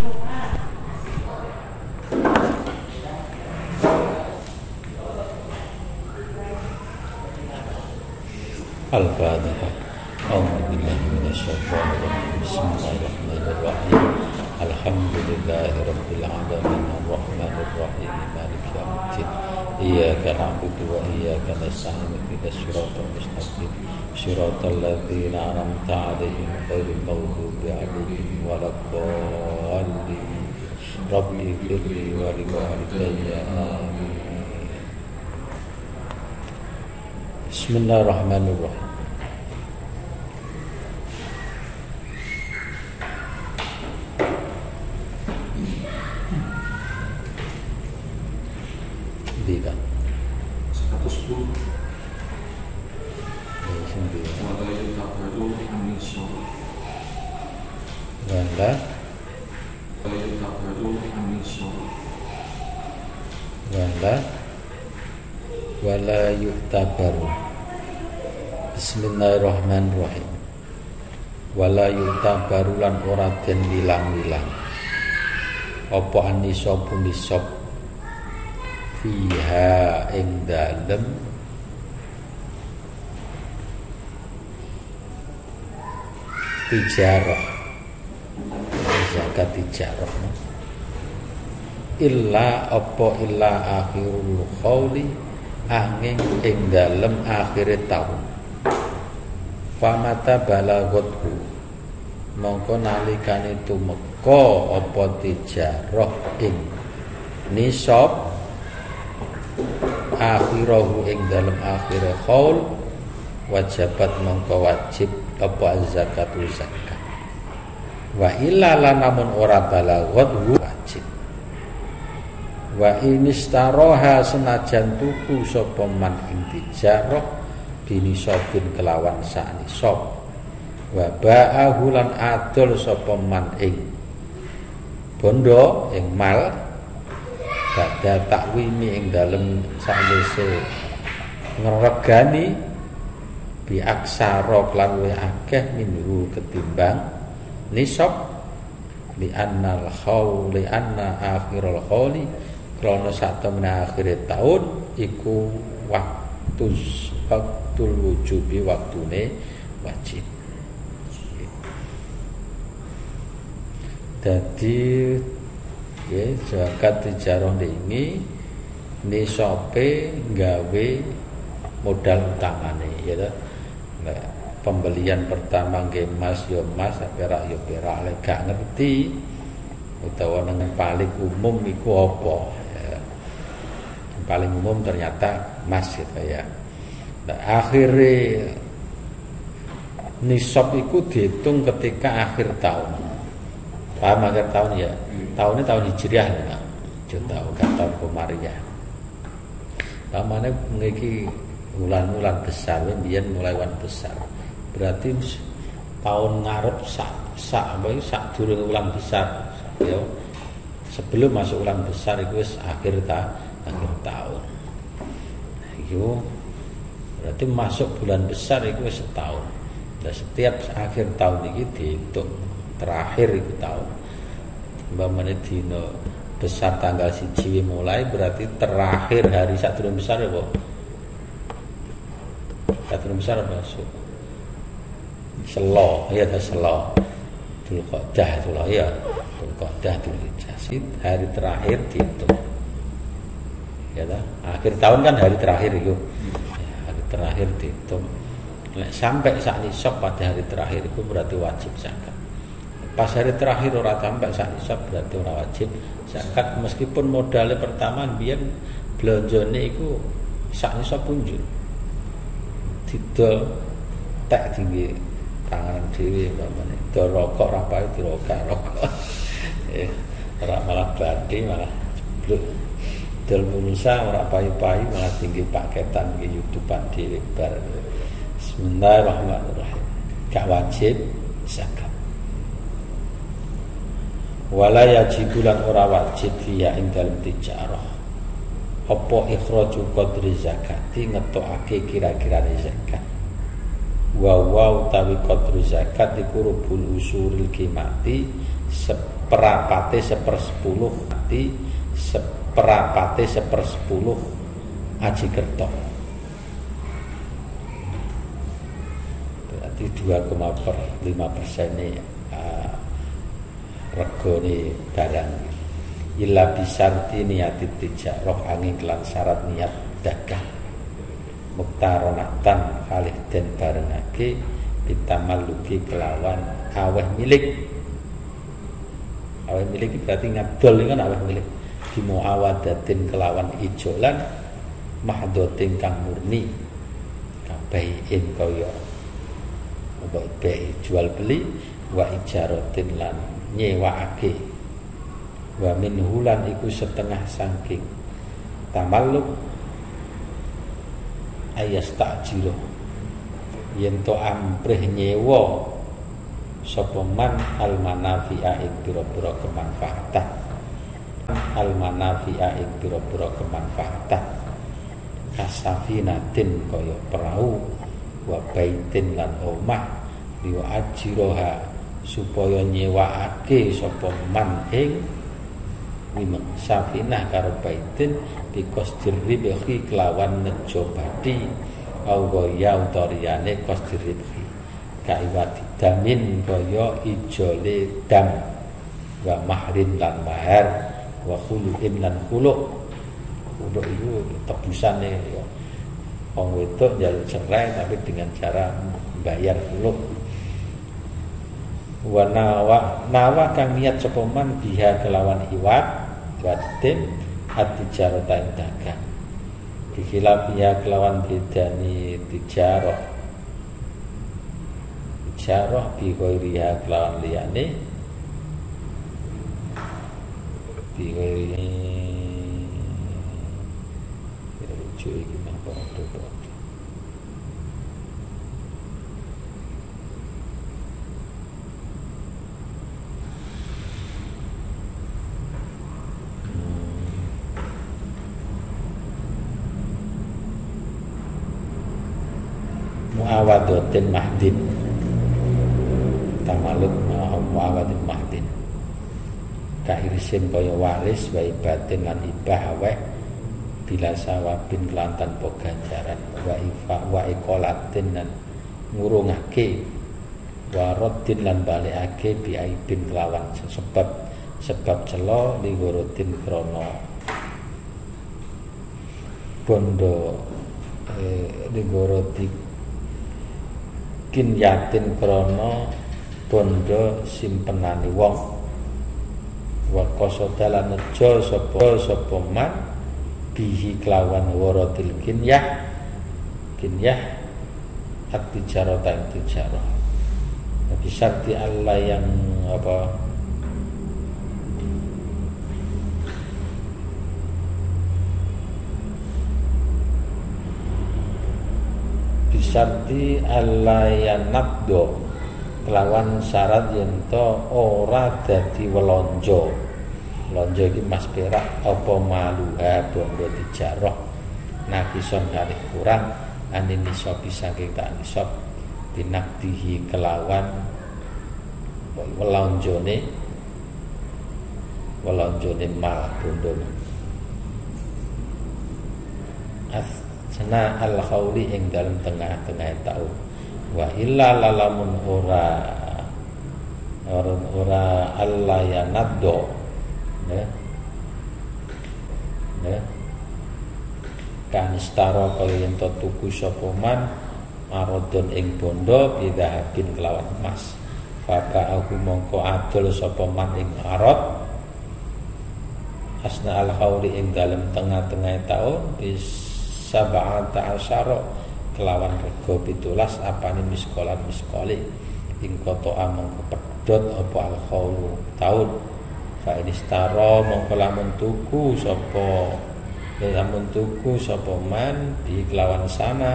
Al-Fatihah. A'udzubillahi minasyaitonir rajim. Bismillahirrahmanirrahim. Alhamdulillahirabbil alamin arrahmanir rahim maliki yaumiddin. Iyyaka na'budu wa iyyaka nasta'in ihdinas siratal mustaqim. Shiratal ladzina an'amta 'alaihim ghairil maghdubi 'alaihim waladdallin. Rabbi ighfirli wa liwalidayya. Amin. Bismillahirrahmanirrahim. Tidak 110 sendiri. Wala yutabaru min syarr. Wala Yutabaru min syarr. wala yutabaru. Bismillahirrahmanirrahim. Wala yutabaru lan ora den wilang-wilang apa anisa punisop fiha ing dalem tijarah, zakat tijarah, illa akhirul qawli angin ing dalem akhire taun. Famata balaghathu mongko nalikane tumeka apa tijarah ing nisab akhirahu ing dalem akhire qaul wajibat mongko wajib apa zakatu zakat. Wa illa lanamun ora balaghathu wajib. Wa inistaroha senajan tuku sapa man ing tijarah binisabin kelawan sak nisab. Wa ba'ahu lan adol sapa man ing bondo ing mal badha takwimi ing dalem sakwise ngregani bi aksara lan luwih akeh minhu ketimbang nisab li anna akhirul qawli krana satemene akhire taun iku waktul wujubi waktune wajib. Dadi zakat tijarah ini nisabe gawe modal utamane ya ta. Nah, pembelian pertama nggih emas ya emas, perak ya perak, lek gak ngerti utawa nang paling umum iku apa ya. Yang paling umum ternyata emas gitu ya. Nah, akhirnya nisab iku dihitung ketika akhir tahun. Paham akhir tahun ya? Tahunnya tahun Hijriah ya. Contoh kan tahun Komariah. Pamane ngiki bulan-bulan besar, mbiyen mulai wan besar. Berarti tahun ngarep sak durung bulan besar ya. Sebelum masuk bulan besar itu wis akhir tahun. Yo berarti masuk bulan besar itu wis setahun. Dan setiap akhir tahun iki dihitung terakhir itu tahun. Umpamane dina besar tanggal 1 mulai berarti terakhir hari sadurunge besar ya, Pak. Sadurunge besar apa? Selo, ya ta selo. Dzulqa'dah itu lah ya. Dzulqa'dah Dzulhijjah. Hari terakhir dihitung. Ya ta? Akhir tahun kan hari terakhir itu. Ya, hari terakhir dihitung. Sampai saat nisab pada hari terakhir itu berarti wajib zakat. Pas hari terakhir ora sampai sak nisab berarti ora wajib zakat meskipun modalnya pertama biyen blonjone iku sak nisab punjul. Didol tek tinggi tangan dhewe umpamane. Do rokok ra payu dirokok. Ora malah badi malah jeblok. Dol pulsa ora payu-payu malah tinggi paketan nggih YouTubean dhewe bar. Bismillahirrahmanirrahim. Gak wajib zakat. Wala yajibulan ora wajib fiya ing dalem tijarah apa ikhraju qadri zakati ngetokake kira-kirane zakat. Wa utawi qadri zakat iku rubul usuril qimati seperapate 1/10 mati seperapate 1/10 aji kerto. Berarti 2,5% ini regane barang. Illa bisarti niati tijarah angin kelan syarat niat dagang. Muktaronatan kalih den barengake bitamalluki kelawan aweh milik. Aweh milik berarti ngadol kan aweh milik. Dimuawadatin kelawan ijolan mahdotin kang murni kabaiin kaya baik jual beli wa ijarotin lan nyewaake wa minhulan iku setengah saking tamalluk ayas takjiro yen to amprih nyewa sapa man almanafi'a ing pira-pira kemanfaatan almanafi'a ing pira-pira kemanfaatan kasafinatin kaya perahu wa baitin lan omah liwa ajiroha supaya nyewaake sapa man ing safinah karo baitin bikos diribhi kelawan nejo badi au ya utoriane kos diribhi kaiwati damin kaya ijole dam wa mahrin lan mahar wa khuluin lan khuluk itu tebusane ya wong wedok njaluk cerai tapi dengan cara bayar khuluk. Wa nawa kang niat sapa man biha kelawan iwat watin at-tijarata ing dagang dikhilafiya kelawan bedani tijarah bi ghairiha kelawan liyane bi ghairi rujuk iki mah padha. Muawadatin mahdin tamaluk muawadin mahdin kairisin kaya waris wa ibatin lan ibah aweh bila sawabin kelantan po ganjaran wa ifa wa ikolatin lan ngurungake wa raddin lan balikake bi aibin kelawan sebab celo ligorotin krana bondo ligorotik kin yatin krana bondo simpenane wong wa qasadalan nejo sapa man bihi kelawan waratil kinyah at-tijarata tijarah bisa di Allah yang apa bisarti alayanabdo kelawan syarat yento ora dadi welonjo iki mas perak apa maluha bondo tijarah nakison kalih kurang anin nisab saking tak nisab binakdihi kelawan welonjone mal bondo sana al-khawli ing dalam tengah-tengah tahun wa illa lalamun ora Allah ya naddo kan istara kaya yen tuku sapa man marodon ing bondo bidahabin kelawan emas faka aku mongko adol sapa man ing arad asna al-khawli ing dalam tengah-tengah tahun sab'ata asyara kelawan rego 17 apane miskoli ing kotoa mongko pedhot apa al-khawlu taun fa inistara mongko lamun tuku sapa man di kelawan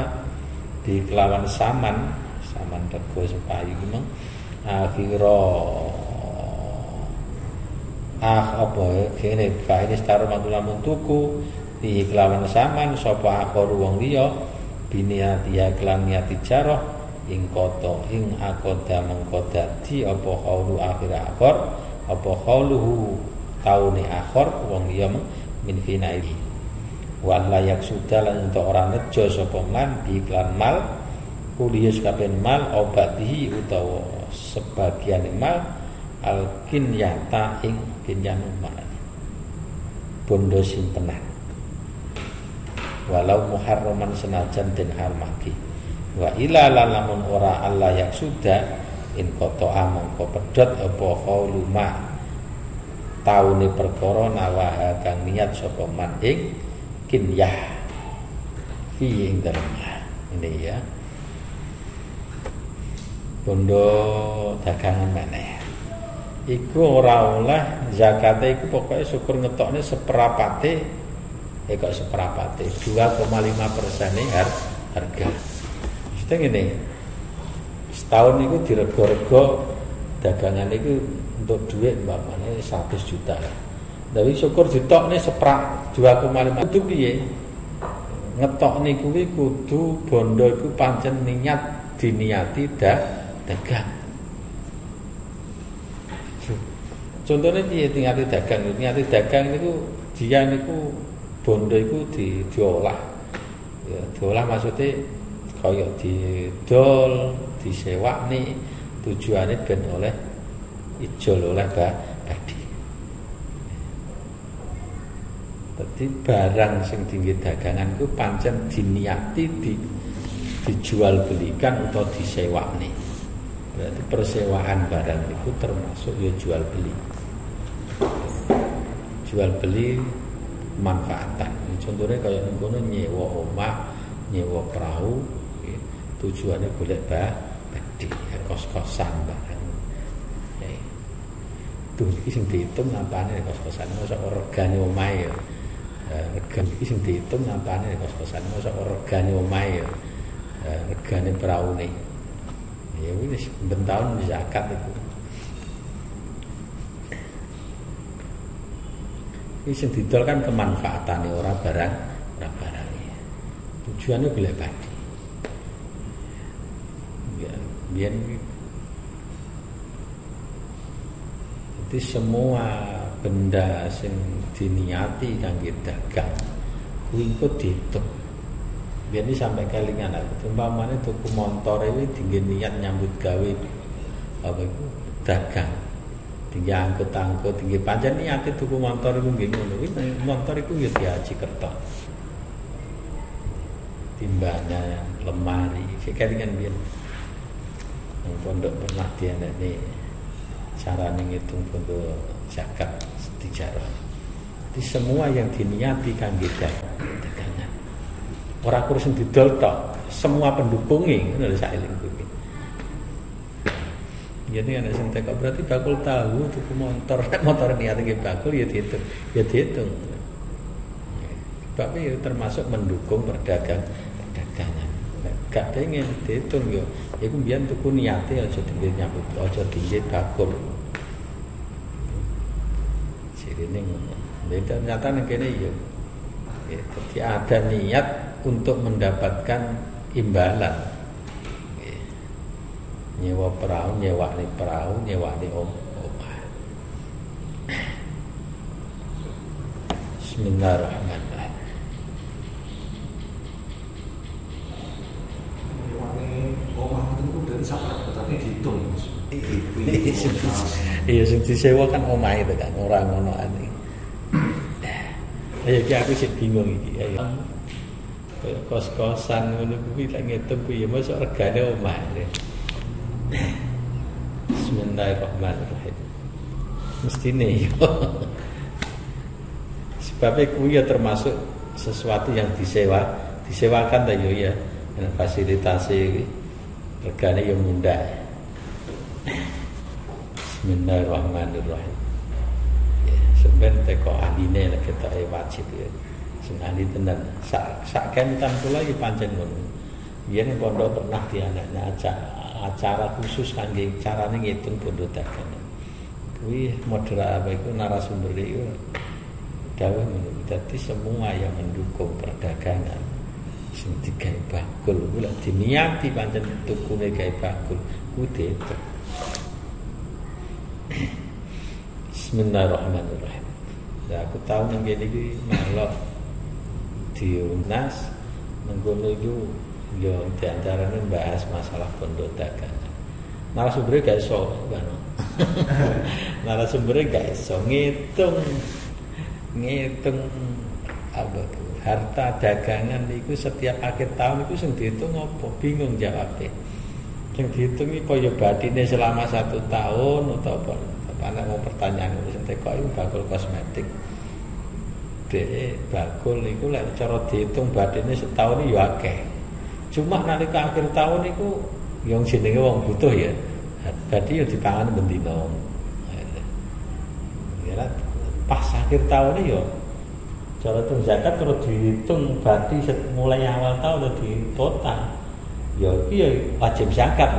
saman rego sepayu iki mong akhira apa kene fa inistara mongko lamun tuku di kelawan saman sapa akhir wong liya biniatia kelan niat tijarah ing koto ing akoda mengko dadi apa kaulu akhir apa qauluhu taune akhir wong liya min finaili wa la yaksuda lan ento ora nejo sapa man iklan mal kuliyus kabeh mal obatihi utawa sebagian mal alkin yata ing kinjanu mal bondo simpenan walau muharraman senajan den harmaki wa ila lamun ora Allah yaksuda in qata'a mongko pedhot apa qaulu ma taune perkara nawaha kang niat sapa man ing kinyah fi ing dalem ini ya bondo dagangan meneh iku ora oleh zakate iku pokoke syukur ngetokne seperapate kok seperapate 2,5% harga. Mesti ngene. Setahun itu dirego-rego dagangan itu untuk duit mbakane 100 juta. Tapi syukur ditokne seprap 2,5 itu piye? Ngetokne kuwi kudu bondo iku pancen niat diniati dagang. Contohnya piye niati dagang? Niati dagang niku dia niku bondo iku diolah. Ya, diolah maksudnya kaya didol, disewakne tujuane ben oleh ijol oleh badi. Dadi barang sing tinggi dagangan ku pancen diniati dijual belikan atau disewakne. Berarti persewaan barang itu termasuk ya jual beli. Jual beli manfaatan. Contohnya kayak ngono nyewa omah, nyewa perahu, tujuannya golek badi, kos-kosan barang. Tuh iki sing diitung nampane kos-kosan mosok regane omahe ya. Regane iki sing diitung nampane kos-kosan mosok regane omahe ya. Regane praune. Ya wis ben taun zakat iku. Iki sing didol kan kemanfaatane ora barangnya. Tujuannya golek badi. Biar jadi semua benda sing diniati kangge dagang kuwi engko diitung. Biar ini sampai kelingan aku. Umpamane tuku motor iki dingin niat nyambut gawe apa iku dagang. Tinggi angkut-angkut, tinggi pancen niate tuku motor iku nggih ngono. Kuwi motor iku ya diaji kertas. Timbanya lemari, sik kelingan biyen. Pondok pernah dianane carane ngitung pondok zakat sejarah. Jadi semua yang diniati kangge dagangan. Ora kurang didol tok, semua pendukungnya ngono lho saeling kuwi. Jadi ana sing teko berarti bakul tahu tuku motor niate nggih bakul ya dihitung. Tapi termasuk mendukung perdagangan. Gak pengen dihitung yo. Iku mbiyen tuku niate aja dingin nyambut, aja dingin bakul. Sirine ngono. Ternyata nang kene yo. Jadi ada niat untuk mendapatkan imbalan. Nyewa perahu, nyewani omah. Bismillahirrahmanirrahim. Dihitung. Iya sing disewa kan omah itu kan ora ngono ane. Ya iki aku sik bingung iki. Ayo. Kos-kosan ngono kuwi tak ngitung kuwi ya mosok regane omah. Bismillahirrahmanirrahim. Mestine yo. Sebab kuwi ya termasuk sesuatu yang disewakan ta yo ya. Dengan fasilitas iki regane yo mundak. Bismillahirrahmanirrahim. Sampeyan teko andine lek ketoke wajib ya. Sing andi tenan sak kentan kula iki pancen ngono. Yen pondok pernah dianaknya acara khusus kangge carane ngitung bondo dagangan. Kuwi model apa iku narasumber iku dawuh ngono. Dadi semua yang mendukung perdagangan sing digawe bakul kula diniati pancen tukune gawe bakul kuwi diitung. Bismillahirrahmanirrahim. Ya aku tahu nang kene iki melok diunas mengkono iku yo diantarane bahas masalah bondo dagangan. Narasumbernya gak iso kan. Narasumbernya gak iso ngitung apa tuh harta dagangan itu setiap akhir tahun itu sing dihitung apa bingung jawabnya. Sing dihitung iki kaya batine selama 1 tahun atau apa. Anak mau pertanyaan sing teko iku bakul kosmetik. Dek bakul iku lek cara dihitung batine setahun iki yo akeh. Cuma nalika akhir tahun iku yang jenenge wong butuh ya. Berarti yo dipangan bendina. Ya pas akhir tahun yo cara hitung zakat terus dihitung berarti mulai awal tahun di total. Ya iya wajib zakat.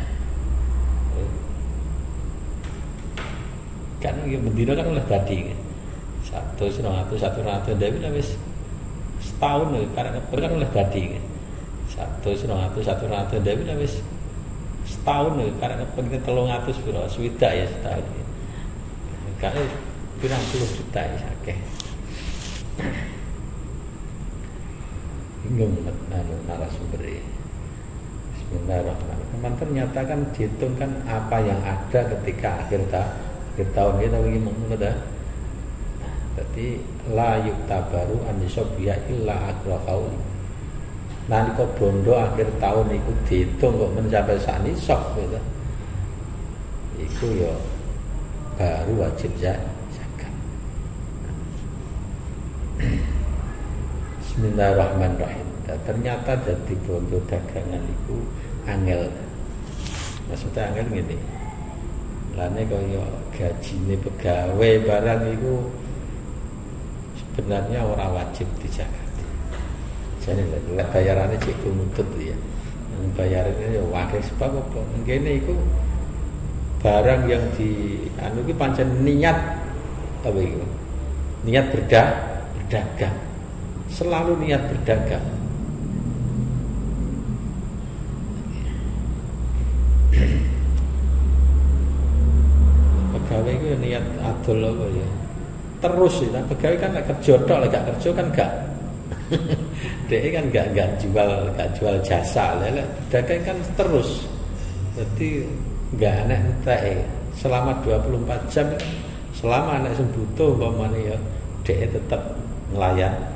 Kan yo bendina kan oleh tadi. 100 Dewi wis setahun karena kan oleh tadi. 100 Dewi wis setahun karena pengen 300 piro swidak ya setahun. Kan pirang puluh juta ya akeh. Bingung narasumber ini. Bismillahirrahmanirrahim. Ternyata kan dihitung kan apa yang ada ketika akhir tahun kita begini menurut dah. Jadi la yuktabaru an yusabiya illa akra qauli. Nalika bondo akhir tahun iku dihitung kok mencapai sak nisab gitu. Iku ya baru wajib zakat. Bismillahirrahmanirrahim. Ternyata jadi bondo dagangan itu angel. Maksudnya angel ngene. Lane kaya gajine pegawai barang itu sebenarnya orang wajib dijaga. Jadi bayarannya cek nuntut ya. Bayarannya ya wakil sebab apa? Ngene iku barang yang di anu iki pancen niat apa iku? Niat berdagang. Selalu niat berdagang. Pegawai itu niat adol apa ya? Terus ya, pegawai kan gak kerja tok, lek gak kerja kan gak. Dia kan gak jual jasa, lek dagang kan terus. Jadi gak aneh entek selama 24 jam selama anak sing butuh umpamane ya dia tetap melayani.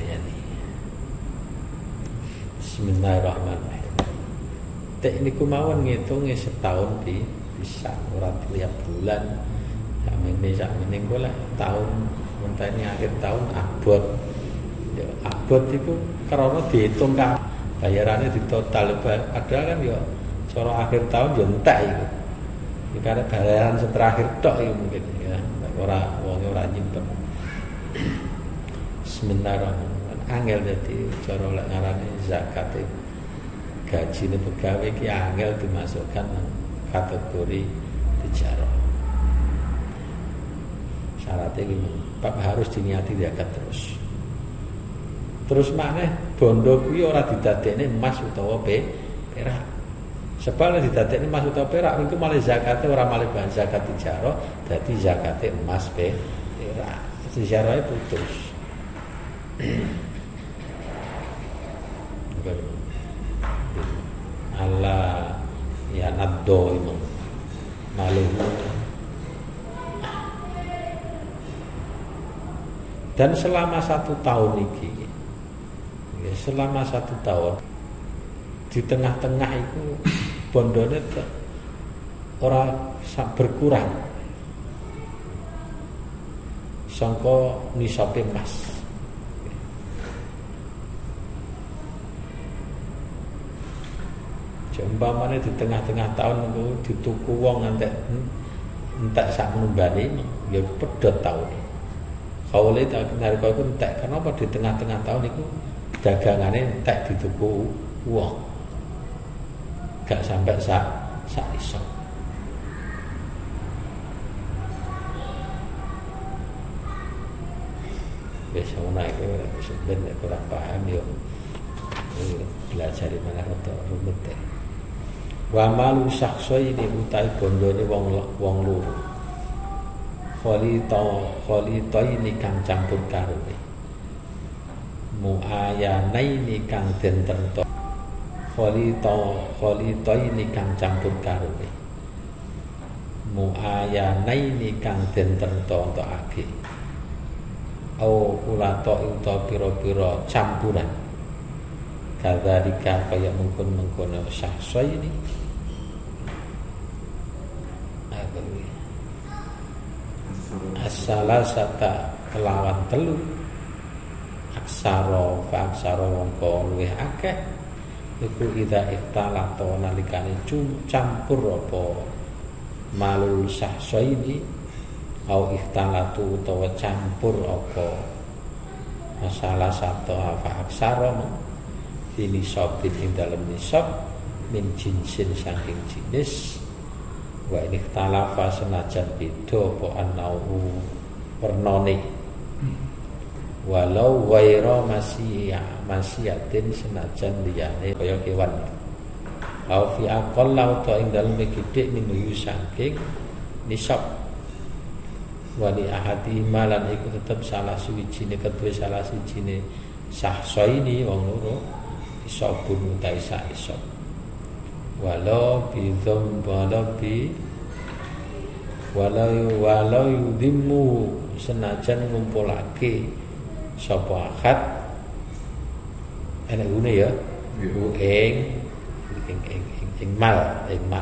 Bismillahirrahmanirrahim. Teknik mawon ngitungnya setahun bisa orang tiap bulan. Sakmene kula tahun mentene akhir tahun abot. Ya abot itu karena dihitung kan bayarannya di total padahal kan ya cara akhir tahun yo entek iku. Karena bayaran terakhir tok iku mungkin ya wonge ora nyimpen. Bismillahirrahmanirrahim. Angel dadi cara lek ngarani zakat gajine pegawai ki angel dimasukkan kategori tijarah. Syaratnya ini harus diniati zakat terus maneh bondo kuwi ora didadekne emas utawa perak. Sebab didadekne emas utawa perak iku malah zakate ora malah bahan zakat tijarah, dadi zakate emas perak. Tijarahnya putus. Allah ya naddo imam malu. Dan selama 1 tahun ini, selama 1 tahun di tengah-tengah itu bondone orang berkurang, sangka nisabe emas. Umpamane di tengah-tengah tahun itu dituku wong entek sak menumbane ya pedhot taun. Kaule tak nalika iku entek kenapa di tengah-tengah tahun itu dagangane entek dituku wong. Gak sampai sak iso. Wis ana iki sebenarnya kurang paham yo. Belajar di mana rada rumit teh. Wa malu sakhsa ini utai bondone wong loro. khalitaini kang campur karone muayanaini kang den tento khalitaini kang campur karone muayanaini kang den tentokake au kulato ing pira-pira campuran kadzalika kaya mengkon-mengkono syahsaini asalasata kelawan telu aksara wongko luwih akeh iku idza ikhtalato nalikane campur apa malul syahsaini au ikhtalatu utawa campur apa masalah satu apa aksara ini sobin ing dalam nisab min jinsin saking jenis wa ini ikhtalafa senajan beda apa anau wernane walau waira masyiatin senajan liyane kaya kewan au fi aqalla utawa ing dalem gedhe minuyu saking nisab wali ahadi malan iku tetep salah suwijine kedue salah sijine sahsaini wong loro iso bun utahe iso walau yudhimmu senajan ngumpulake sapa akad enek gune ya ing mal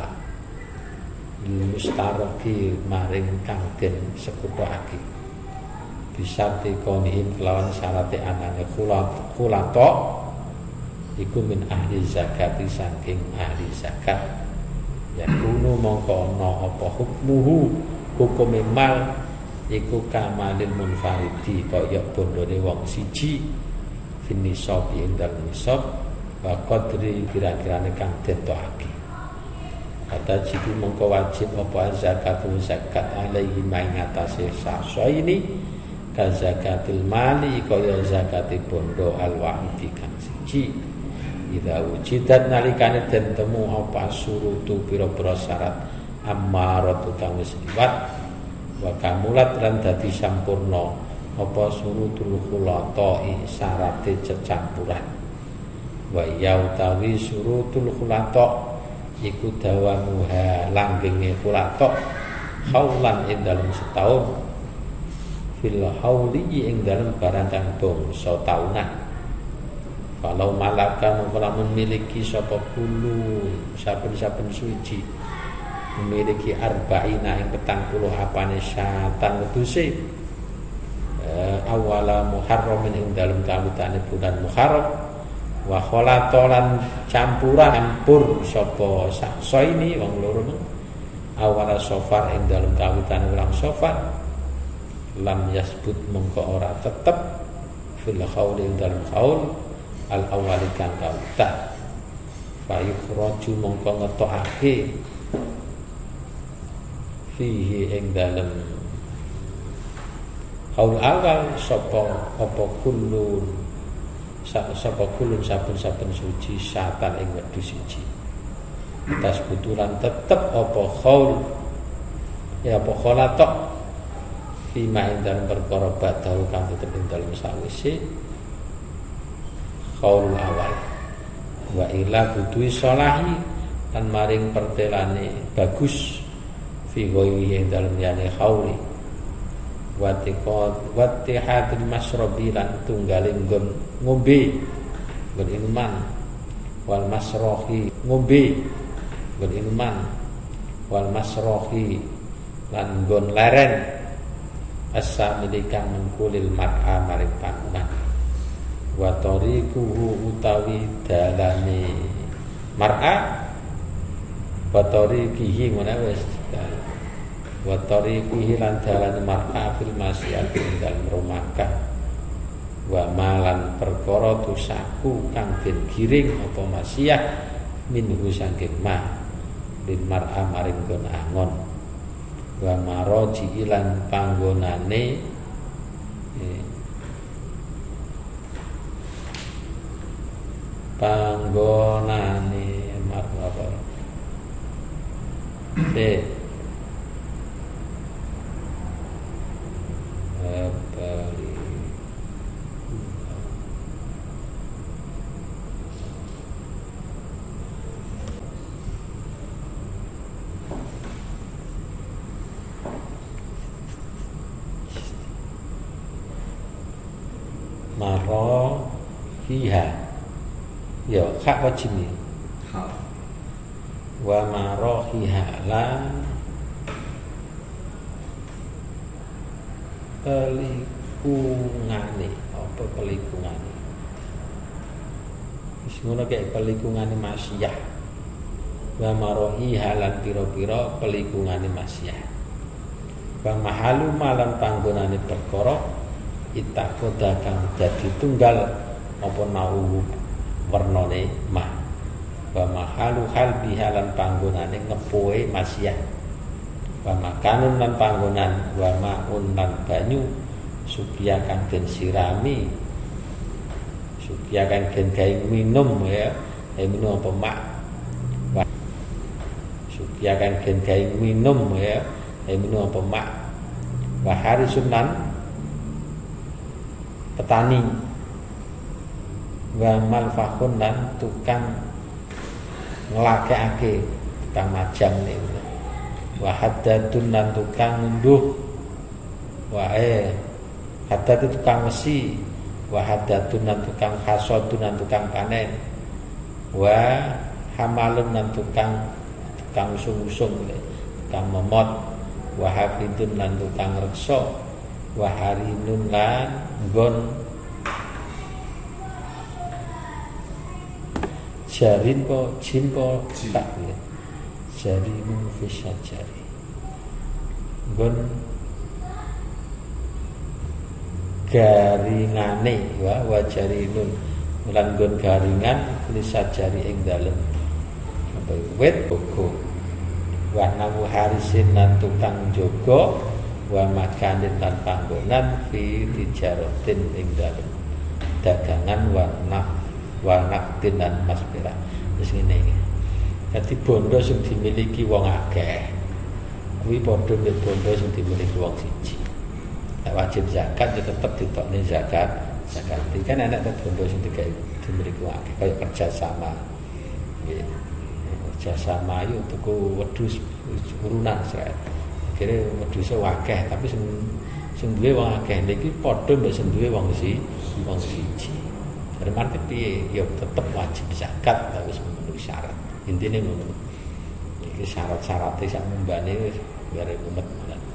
mustaroki maring kang den sekutake bisa dikonihim kelawan syarate anane khulato iku min ahli zakati saking ahli zakat ya kuno mongko ana apa hukmuhu hukume mal iku kamalil munfaridi kaya bondone wong siji finisab ing dalem nisab wa qadri kira-kirane kang ditokake kata jibu mongko wajib apa zakatul zakat alaihi ma ing atase sahsa ini ka zakatil mali kaya zakate bondo al-wahidi kang siji ida wujidat nalikane den temu apa surutu pira-pira syarat ammaratu kang wis liwat wa kamulat lan dadi sampurna apa surutul khulatai syarate cecampuran wa yautawi surutul khulata iku dawamuha langgenge khulata haulan ing dalem setahun fil hauli ing dalem barang kang bangsa taunan. Kalau malaka mengkola memiliki sapa kulu saben-saben suci memiliki arba'ina ing 40 apane syatan wedhuse awala muharramin ing dalem kawitane bulan Muharram wa kholatolan campur sapa saksa ini wong loro awala Safar ing dalem kawitane wulan Safar lam yasbut mengko ora tetep fil qaul ing dalem qaul al-awwali kang kawita fa yukhraju mongko ngetokake fihi ing dalem haul awal sapa apa kulun saben-saben suci syatan ing wedhus siji tas butulan tetep apa khaul ya apa kholatok fima ing dalem perkara badal kang tetep ing dalem sawise qaul awal wa ila budui solahi lan maring pertelane bagus fi ghairi ing dalem yane khauli wa tiqad masrabi lan tunggaling ngombe nggon inuman wal masrohi ngombe nggon inuman wal masrohi lan nggon leren as-samilikan mengkulil mar'a maring panunan wa tariquhu utawi dalane mar'a wa tariqihi menawis wa tariqihi lan dalane mar'a fil masyati ing dalem rumangkah wa malan perkara tusaku kang den giring apa masyah minhu saking ma lin mar'a maring gon angon wa maroji ilan panggonane apa marohiha ya hak wajib nih hak wa marohiha lan pelikungane apa pelikungane wis ngono kayak pelikungane masyah wa marohiha lan pira-pira pelikungane masyah wa mahalu malan panggonane perkara itakhoda kang dadi tunggal apa nauhu wernane mah wa mahalu hal bihalan panggonane ngepoe masyah wa makanun lan panggonan wa maun lan banyu sukiya kang den sirami sukiya kang den gawe minum ya minum apa mak wa sukiya kang den gawe minum ya minum apa mak wa harisun lan petani wa malfahun lan tukang nglakekake tukang majang niku wa haddadun lan tukang ngunduh wa haddad itu tukang wesi wa haddadun lan tukang hasodun lan tukang panen wa hamalun lan tukang usung-usung tukang momot wa hafidun lan tukang reksa wa harinun lan nggon jarin po jin po tak ya jarinun fisyajari nggon garingane wa jarinun lan nggon garingan fisyajari ing dalem apa wit bogo wa namu harisin lan tukang jaga wa makanin lan panggonan fi tijaratin ing dalem dagangan wa naktin lan masbira wis ngene iki. Dadi bondo sing dimiliki wong akeh kuwi padha mek bondo sing dimiliki wong siji. Nek wajib zakat ya tetep ditokne zakat. Iki kan anak bondo sing dimiliki wong akeh kaya kerja sama. Nggih. Kerja sama yo tuku wedhus urunan sret. Kira wedhuse akeh tapi sing duwe wong akeh niki padha mek sing duwe wong siji. Berarti piye ya tetep wajib zakat harus memenuhi syarat. Intine ngono. Iki syarat-syarate sak mbane wis biar umet.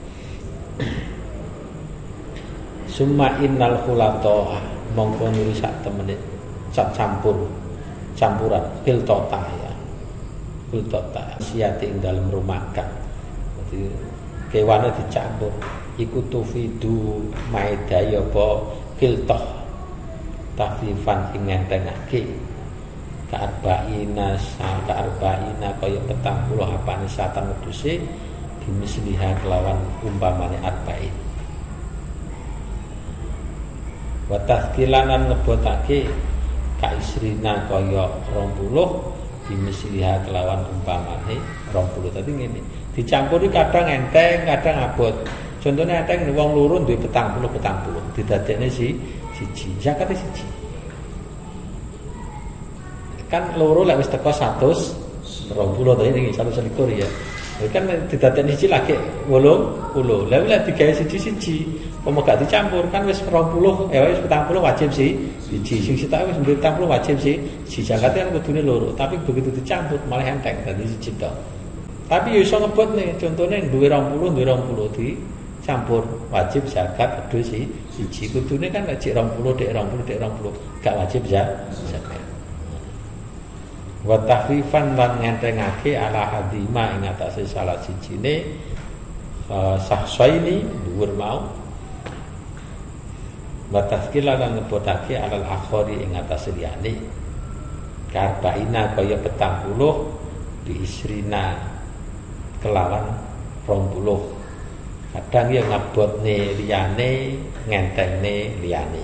Summa innal khulata mongko nuri sak temene sak campuran filtota ya. Filtota siate ing dalem rumakan. Dadi kewane dicampur iku tufidu maedaya apa filtoh tafifan ing ngentengake ka'arba'ina kaya 40 apane satan wedhuse bimisliha kelawan umpamane arba'in wa tazkilanan ngebotake kaisrina kaya 20 bimisliha kelawan umpamane 20 tadi ngene dicampuri kadang enteng kadang abot contohnya enteng wong loro duwe 40 didadekne siji zakate siji kan loro lek wis teko 120 tadi iki 121 ya. Kan didadekne siji lagi 80. Lah lek digawe siji-siji, pomo gak dicampur kan wis 20, wis 40 wajib siji. Sing sitok wis 40 wajib siji. Zakate kan kudune loro, tapi begitu dicampur malah enteng dadi siji tok. Tapi yo iso ngebut nih, contone duwe 20 dicampur wajib zakat wedhus siji. Kudune kan lek 20 dek 20 gak wajib zakat. Wa tahfifan lan ngentengake ala hadima ing atase salah sijine sahsaini dhuwur mau wa tazkilan lan ngebotake alal akhari ing atase liyane karbaina kaya 40 diisrina kelawan 20 kadang ya ngabotne liyane ngentengne liyane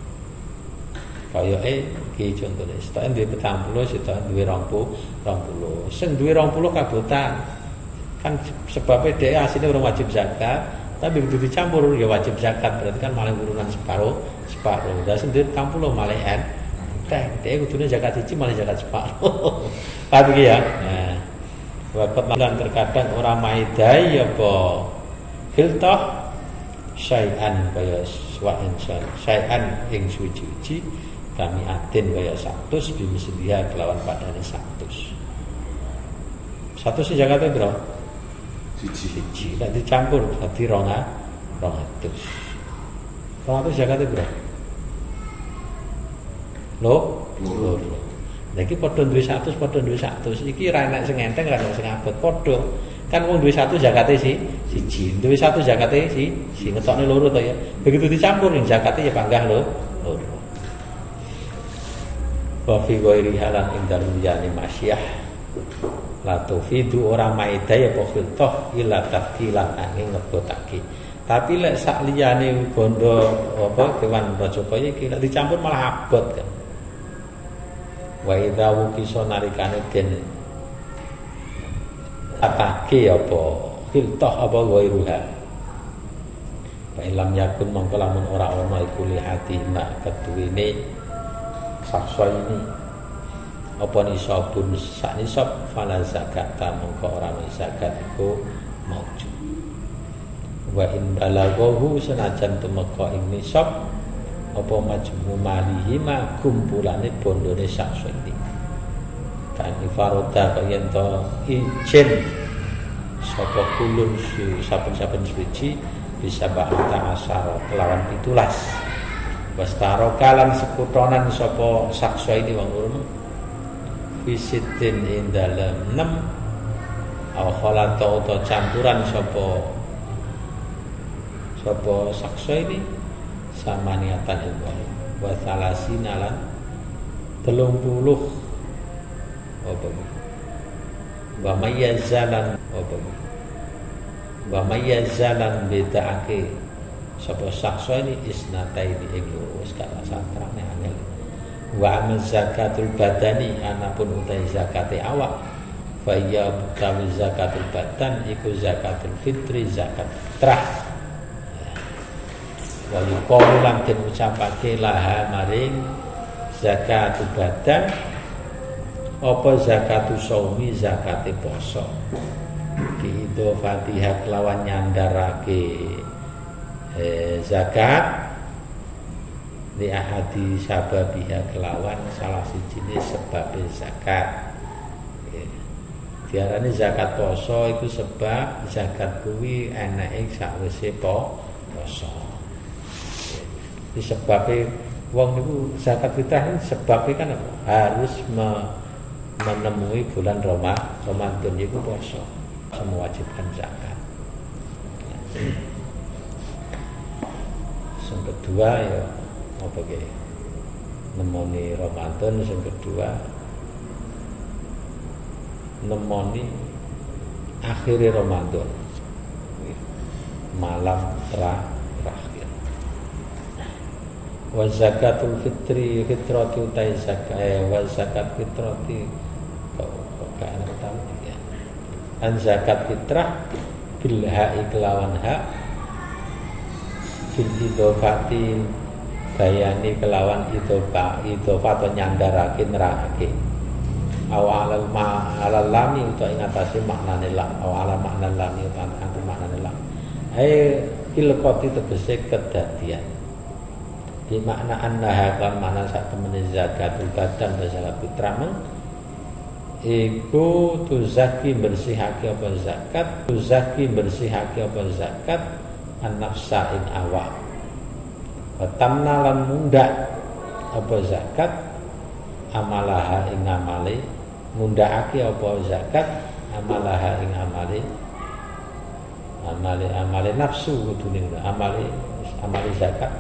kaya iki contone setoke duwe 40 setoke duwe 20 sing duwe 20 kabotan kan sebabnya dia aslinya orang wajib zakat tapi begitu dicampur ya wajib zakat berarti kan malah urunan separuh dan sendiri 40 malah dia kudune zakat siji malah zakat separuh tapi ya nah waktu malam terkadang orang maidai apa filtah syai'an kaya syai'an ing suci-suci kami atin kaya 100 bimisliha kelawan padane 100. 100 zakate piro? Siji. Nek dicampur dadi 200. 200 zakate piro? Loro. Lah iki padha duwe 100, padha duwe 100. Iki ra enak sing enteng, ra enak sing abot. Padha. Kan wong duwe 1 zakate siji. Duwe 1 zakate si ngetokne loro to ya. Begitu dicampur ning zakate ya panggah loro. Wa fi ghairi halan ing dalem liyane masyah. La tufidu ora maida ya pokhiltoh ila takilan angin ngebotake. Tapi lek sak liyane bondo apa kewan Rajapaya iki lek dicampur malah abot kan. Wa idza wukisa narikane den atake apa khiltoh apa ghairuha. Fa ilam yakun mongko lamun ora ana iku lihati mak keduwene saksa ini apa nisabun sak nisab fala zakata mongko ora zakat iku maujud. Wa in balaghahu senajan tumeka ing nisab apa majmu malihi ma kumpulane bondone saksa iki. Kan ifaroda kaya ento izin sapa kulun saben-saben suci bisa bahata asar kelawan 17. Wastaro kalan sekutonan sapa saksa ini wong urun visitin ing dalem 6 aw khalata utawa campuran sapa saksa ini sama niatan ilmu wa salasina lan 30 apa wa mayyazalan bedake sapa saksa ini isnataini ing loro wis kala satrane angel wa amal zakatul badani anapun utai zakate awak fa ya utawi zakatul badan iku zakatul fitri zakat fitrah wa yuqalu lan den ucapake laha maring zakatul badan apa zakatul shaumi zakate poso diido Fatihah kelawan nyandarake zakat li ahadi sababiha kelawan salah sijine sebab zakat. Diarani zakat poso iku sebab zakat kuwi enake sakwise poso. Di sebabe wong niku zakat fitrah sebabe kan harus menemui bulan Ramadan iku poso, mewajibkan zakat. Yang kedua ya apa ge nemoni Ramadan, yang kedua nemoni akhir Ramadan malam terakhir. Wa zakatul fitri fitratu utai zakat wa zakat fitrati kan tahu ya. An zakat fitrah bil ha'i kelawan hak bil idofati bayani kelawan idofat nyandarake nerake awalal ma'alal lami utawa ing atase maknane lam awala makna lami utawa antu maknane lam ilqati tegese kedadian di makna annaha kan makna sak temene zakatul badan dan zakat fitrah iku tuzaki bersihake apa zakat an-nafsa ing awak wa tamna lan mundak apa zakat amalaha ing amale mundakake apa zakat amalaha ing amale nafsu kudune amale zakat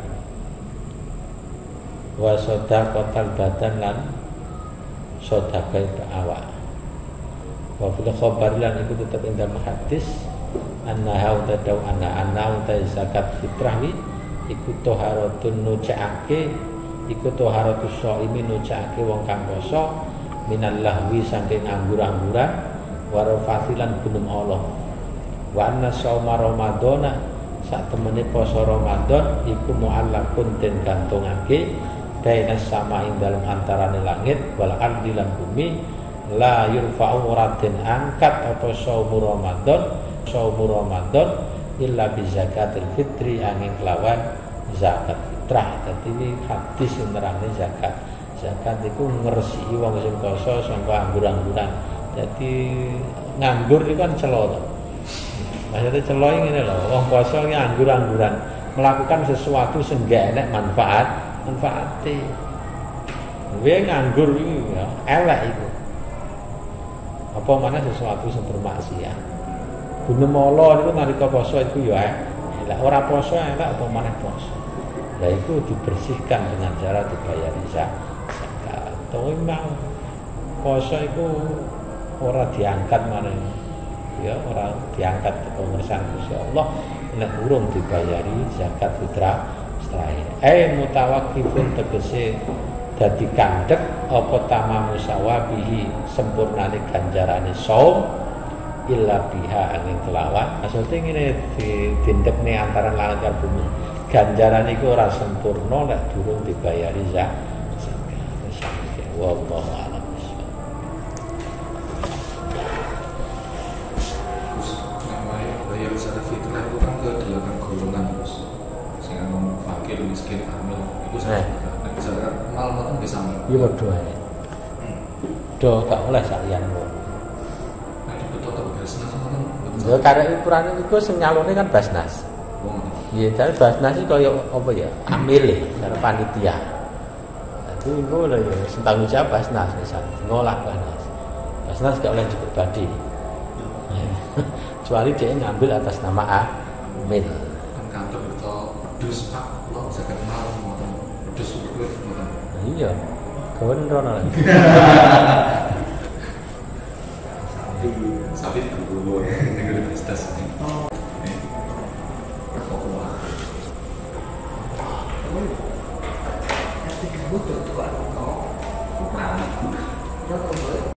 wa sadaqatal badan lan sedekah awak. Wa fil khabar lan iku tetep ing dalam hadis annaha tadau anna zakat fitrah iku taharatun nucaake iku taharatus shaimi nucaake wong kang poso minal lahwi saking anggur-angguran wa rafatilan gunung Allah. Wa anna shauma ramadhana sak temene poso Ramadan iku muallaqun den gantungake bainas sama ing dalam antarane langit wal ardi lan bumi la yurfa'u raden angkat apa saumu Ramadan illa bi zakatil fitri angin kelawan zakat fitrah. Dadi iki hadis sing nerangne zakat. Zakat iku ngresiki wong sing poso sangka anggur-angguran. Jadi nganggur itu kan celo. Maksudnya celo ini lho, wong poso iki anggur-angguran, melakukan sesuatu sing gak enek manfaate. Kowe nganggur iki ya elek iku. Apa mana sesuatu sing bermaksiat. Gunemala niku nalika poso iku ya elek, ora poso elek apa maneh poso. Lah iku dibersihkan dengan cara dibayar zakat. Tapi memang poso iku ora diangkat maneh. Ya ora diangkat ke pengersan Gusti Allah nek urung dibayari zakat fitrah setrae. Mutawaqqifun tegese dadi kandhek apa tamamu sawabihi sempurnane ganjarane saum illa biha angin kelawan. Maksudnya ngene dindekne antara langit lan bumi. Ganjarane iku ora sempurna nek durung dibayari zakat. Wallahu a'lam. Bayar zakat fitrah itu kan ke 8 golongan terus. Sing anu fakir, miskin, hamil itu zakat. Nek zakat mal kan bisa. Iya padha ae. Do gak oleh saklian kok. Nek betul to Basnas kan. Ya karek ukurane iku sing nyalone kan Basnas. Iya, tapi Basnas iki kaya apa ya? Amile karo panitia. Dadi engko lho ya sing tanggung jawab Basnas misal ngolah Basnas. Basnas gak oleh cukup badi. Kecuali dia ngambil atas nama Amin. Kan kantor itu pedus Pak, kalau zakat mal ngoten. Pedus kuwi ngoten. Iya. Kawan rono lagi. Sapi dulu ning Basnas ini. Butuh tuh kok.